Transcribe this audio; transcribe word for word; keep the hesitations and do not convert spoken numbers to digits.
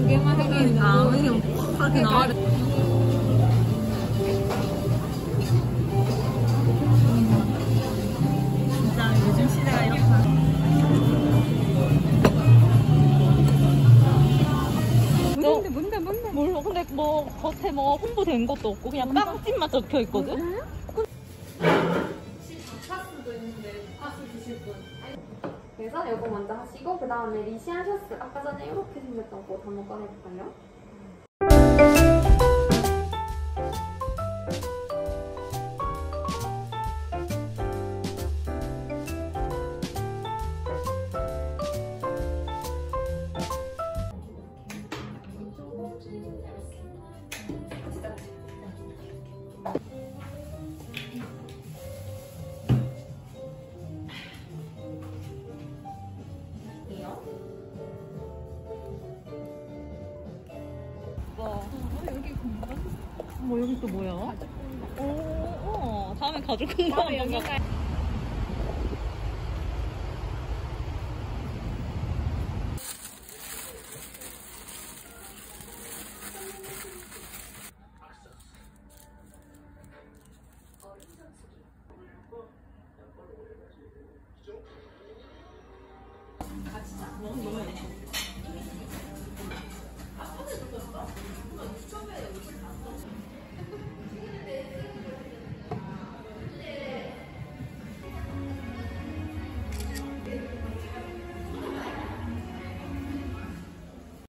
두 개만 생기는데. 아, 그냥 그렇게 나와. 진짜 요즘 시대가 이렇게. 뭔데 뭔데 뭔데? 몰라. 근데 뭐 겉에 뭐 홍보된 것도 없고 그냥 빵집만 적혀 있거든. 파스도 있는데 파스 드실 분. 그래서 이거 먼저 하시고 그 다음에 리시안 셔츠 아까 전에 이렇게 생겼던 거 한번 꺼내볼까요? 뭐 여기 또 뭐야? 오, 어, 다음에 가죽 공방 여기가. 너무 너무